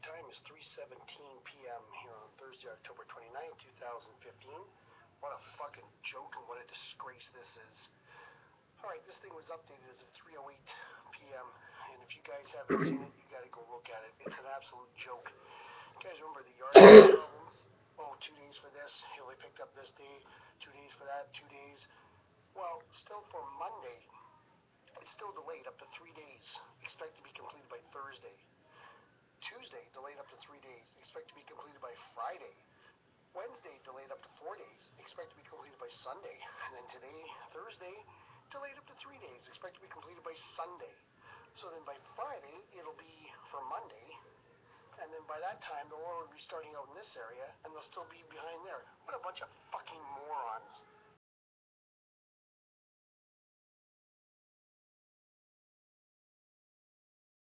time is 3:17 p.m. here on Thursday, October 29th, 2015. What a fucking joke and what a disgrace this is. Alright, this thing was updated as of 3:08 p.m. and if you guys haven't seen it, you gotta go look at it. It's an absolute joke. You guys remember the yard problems? Oh, 2 days for this. He only picked up this day. 2 days for that. 2 days. Well, still for Monday, it's still delayed up to 3 days. Expect to be completed by Thursday. Tuesday, delayed up to 3 days. Expect to be completed by Friday. Wednesday, delayed up to 4 days. Expect to be completed by Sunday. And then today, Thursday, delayed up to 3 days. Expect to be completed by Sunday. So then by Friday, it'll be for Monday. And then by that time, the Lord will be starting out in this area, and they'll still be behind there. What a bunch of fucking morons.